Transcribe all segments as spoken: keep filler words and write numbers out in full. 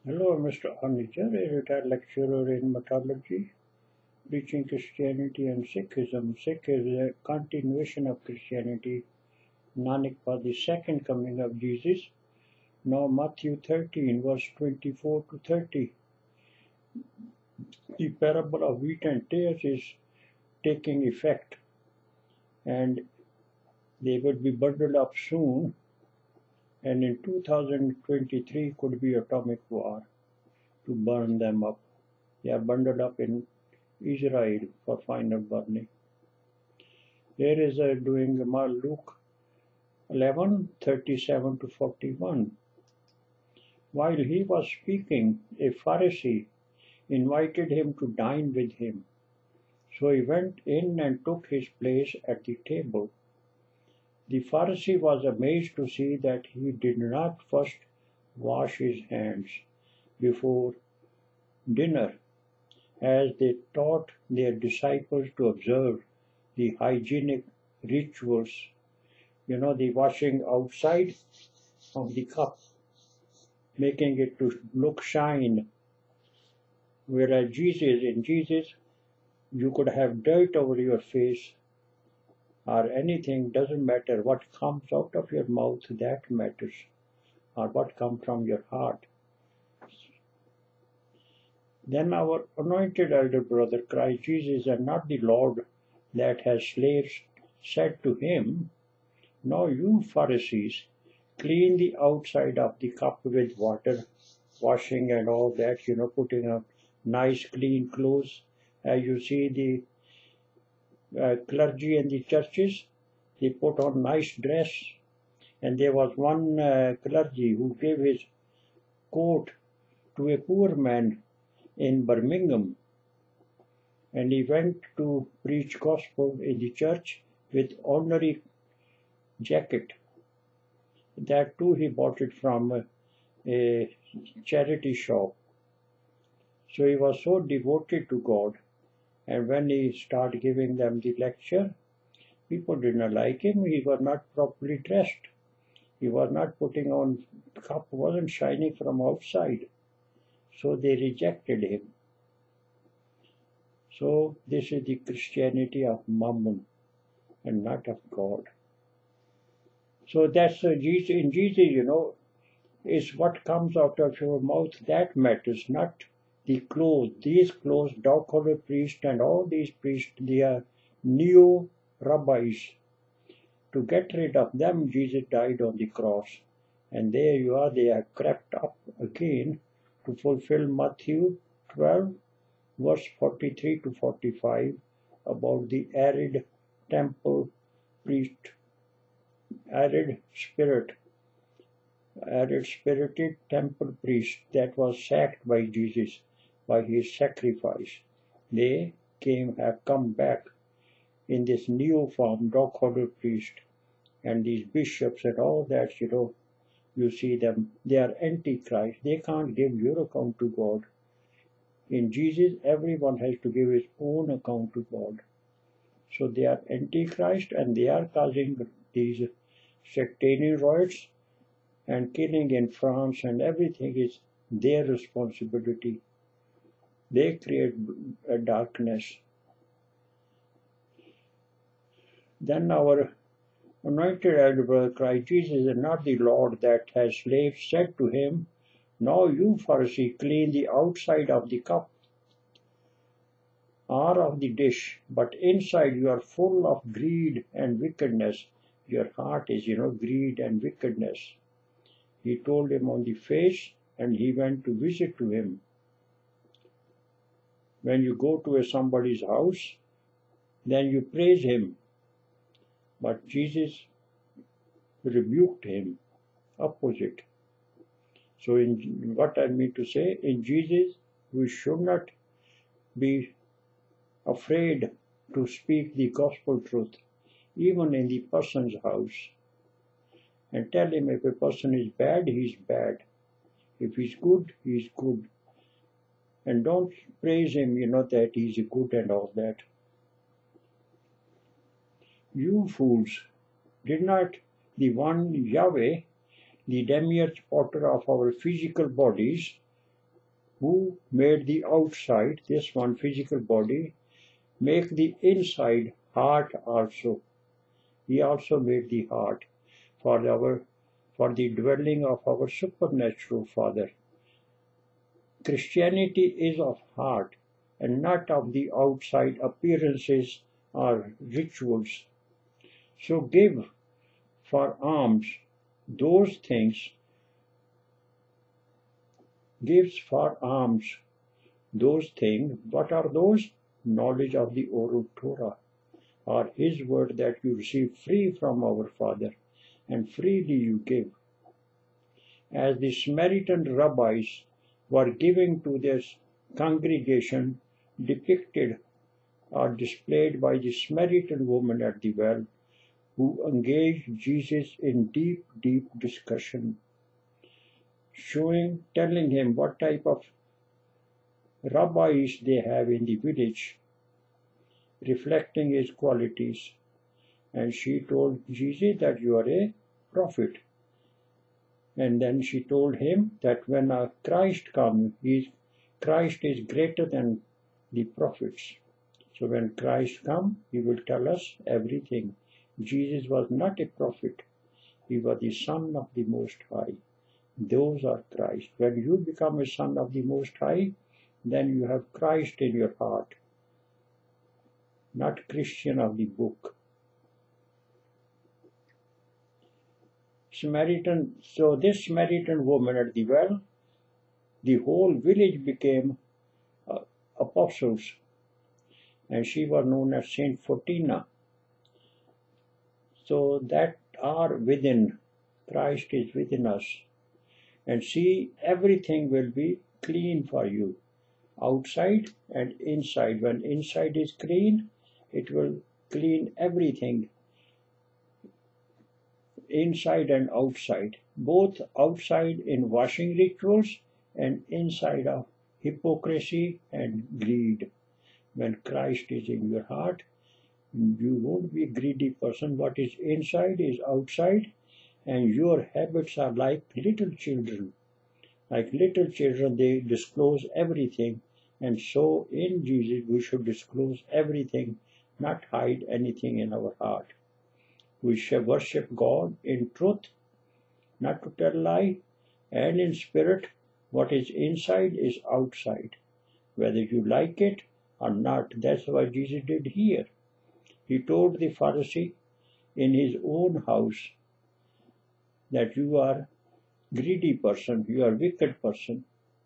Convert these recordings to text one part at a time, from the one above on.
Hello, Mister Anija, a retired lecturer in methodology, preaching Christianity and Sikhism. Sikh is a continuation of Christianity. Nanak was the second coming of Jesus. Now Matthew thirteen, verse twenty-four to thirty. The parable of wheat and tares is taking effect, and they will be bundled up soon, and in two thousand twenty-three could be atomic war to burn them up. They are bundled up in Israel for final burning. Here is a doing Luke eleven, thirty-seven to forty-one. While he was speaking, a Pharisee invited him to dine with him. So he went in and took his place at the table. The Pharisee was amazed to see that he did not first wash his hands before dinner, as they taught their disciples to observe the hygienic rituals, you know, the washing outside of the cup, making it to look shine. Whereas Jesus, in Jesus, you could have dirt over your face or anything, doesn't matter what comes out of your mouth, that matters, or what comes from your heart. Then our anointed elder brother Christ Jesus, and not the Lord, that has slaves, said to him, "Now you Pharisees clean the outside of the cup with water, washing and all that, you know, putting on nice clean clothes. As you see the uh, clergy in the churches, they put on nice dress. And there was one uh, clergy who gave his coat to a poor man in Birmingham, and he went to preach gospel in the church with ordinary jacket. That too he bought it from a, a charity shop. So he was so devoted to God, and when he started giving them the lecture, people did not like him. He was not properly dressed. He was not putting on, the cup wasn't shining from outside. So they rejected him. So this is the Christianity of Mammon and not of God. So that's uh, Jesus, in Jesus, you know, is what comes out of your mouth that matters, not the clothes. These clothes, dog-collar priests and all these priests, they are neo-rabbis. To get rid of them, Jesus died on the cross. And there you are, they are crept up again to fulfill Matthew twelve, verse forty-three to forty-five, about the arid temple priest, arid spirit, arid spirited temple priest that was sacked by Jesus by his sacrifice. They came, have come back in this new form, dog-collar priest, and these bishops and all that, you know, you see them, they are antichrist. They can't give your account to God. In Jesus, everyone has to give his own account to God. So they are antichrist, and they are causing these sectarian riots and killing in France, and everything is their responsibility. They create a darkness. Then our anointed elder brother Christ Jesus, and not the Lord that has slaves, said to him, "Now you Pharisee clean the outside of the cup or of the dish, but inside you are full of greed and wickedness." Your heart is, you know, greed and wickedness. He told him on the face, and he went to visit to him. When you go to a somebody's house, then you praise him. But Jesus rebuked him, opposite. So in what I mean to say, in Jesus, we should not be afraid to speak the gospel truth, even in the person's house. And tell him if a person is bad, he is bad. If he's good, he is good. And don't praise him, you know, that he's good and all that. You fools, did not the one Yahweh, the demiurge potter of our physical bodies, who made the outside, this one physical body, make the inside heart also. He also made the heart for our for the dwelling of our supernatural Father. Christianity is of heart and not of the outside appearances or rituals. So give for alms those things, gives for alms those things. What are those? Knowledge of the Oral Torah, or His word that you receive free from our Father, and freely you give. As the Samaritan Rabbis were giving to this congregation, depicted or displayed by the Samaritan woman at the well, who engaged Jesus in deep, deep discussion, showing, telling him what type of rabbis they have in the village, reflecting his qualities. And she told Jesus that you are a prophet. And then she told him that when a Christ comes, Christ is greater than the prophets. So when Christ comes, He will tell us everything. Jesus was not a prophet. He was the Son of the Most High. Those are Christ. When you become a Son of the Most High, then you have Christ in your heart, not Christian of the book. Samaritan, so this Samaritan woman at the well, the whole village became uh, apostles, and she was known as Saint Photina. So that are within, Christ is within us. And see, everything will be clean for you, outside and inside. When inside is clean, it will clean everything, inside and outside, both outside in washing rituals and inside of hypocrisy and greed. When Christ is in your heart, you won't be a greedy person. What is inside is outside, and your habits are like little children. Like little children, they disclose everything, and so in Jesus we should disclose everything, not hide anything in our heart. We shall worship God in truth, not to tell lie, and in spirit. What is inside is outside, whether you like it or not. That's what Jesus did here. He told the Pharisee in his own house that you are greedy person, you are wicked person.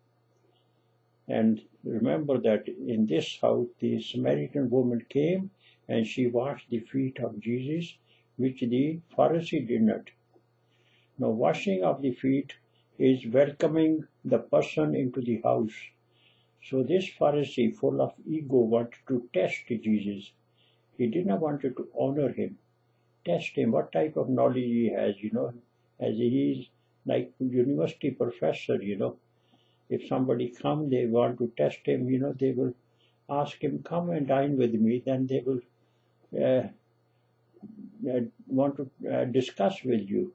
And remember that in this house the Samaritan woman came and she washed the feet of Jesus, which the Pharisee did not. Now, washing of the feet is welcoming the person into the house. So this Pharisee, full of ego, wanted to test Jesus. He did not want to honor him, test him, what type of knowledge he has, you know, as he is like university professor, you know. If somebody come, they want to test him, you know, they will ask him, come and dine with me, then they will uh, uh, want to uh, discuss with you.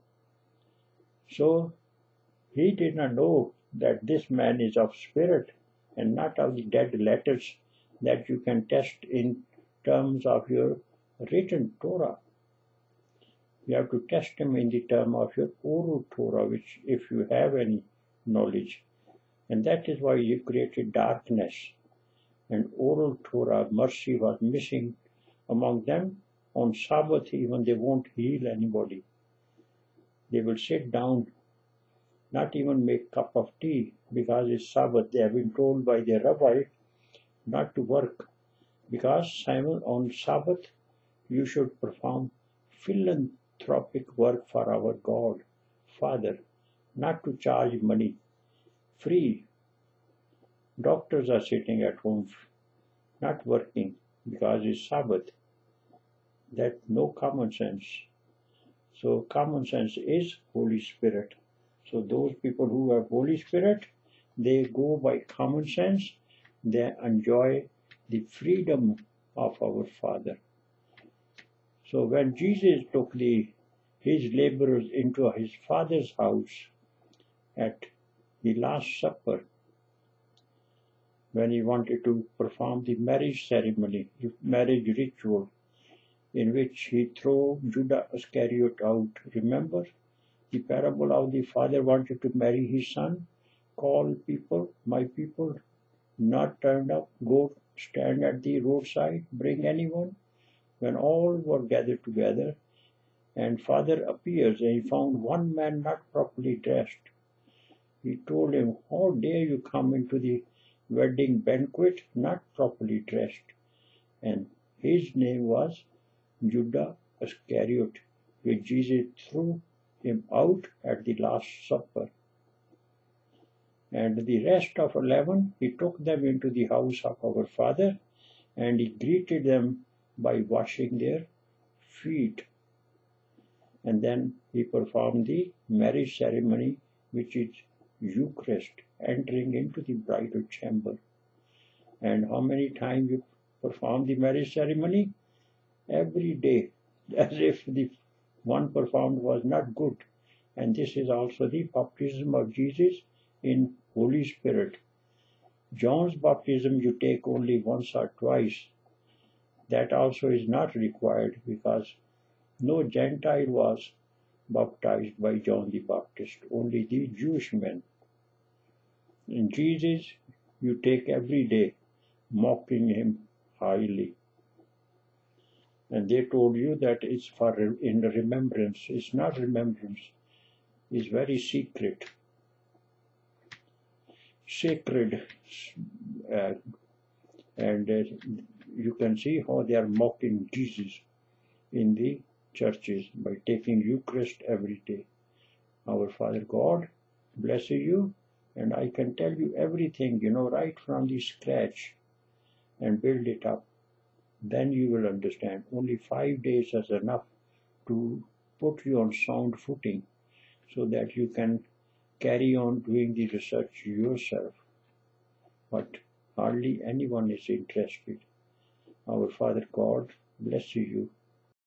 So he did not know that this man is of spirit and not of the dead letters that you can test in terms of your written Torah. You have to test him in the term of your Oral Torah, which if you have any knowledge. And that is why you created darkness. And Oral Torah, mercy was missing among them. On Sabbath even they won't heal anybody. They will sit down, not even make a cup of tea, because it's Sabbath. They have been told by their rabbi not to work, because Simon, on Sabbath you should perform philanthropic work for our God, Father, not to charge money, free. Doctors are sitting at home, not working, because it's Sabbath. That's no common sense. So common sense is Holy Spirit. So those people who have Holy Spirit, they go by common sense. They enjoy the freedom of our Father. So when Jesus took the his laborers into his Father's house at the Last Supper, when he wanted to perform the marriage ceremony, the marriage ritual, in which he threw Judas Iscariot out. Remember the parable of the father wanted to marry his son, call people, my people, not turned up, go stand at the roadside, bring anyone. When all were gathered together, and father appears, and he found one man not properly dressed. He told him, how dare you come into the wedding banquet not properly dressed? And his name was Judas Iscariot, which Jesus threw him out at the Last Supper. And the rest of eleven, he took them into the house of our Father, and he greeted them by washing their feet. And then he performed the marriage ceremony, which is Eucharist, entering into the bridal chamber. And how many times you perform the marriage ceremony? Every day, as if the one performed was not good. And this is also the baptism of Jesus in Holy Spirit. John's baptism you take only once or twice. That also is not required, because no Gentile was baptized by John the Baptist, only the Jewish men. In Jesus, you take every day, mocking him highly. And they told you that it's for in remembrance. It's not remembrance. It's very secret. Sacred. Uh, and uh, you can see how they are mocking Jesus in the churches by taking Eucharist every day. Our Father God bless you, and I can tell you everything, you know, right from the scratch, and build it up. Then you will understand. Only five days is enough to put you on sound footing, so that you can carry on doing the research yourself. But hardly anyone is interested. Our Father God bless you.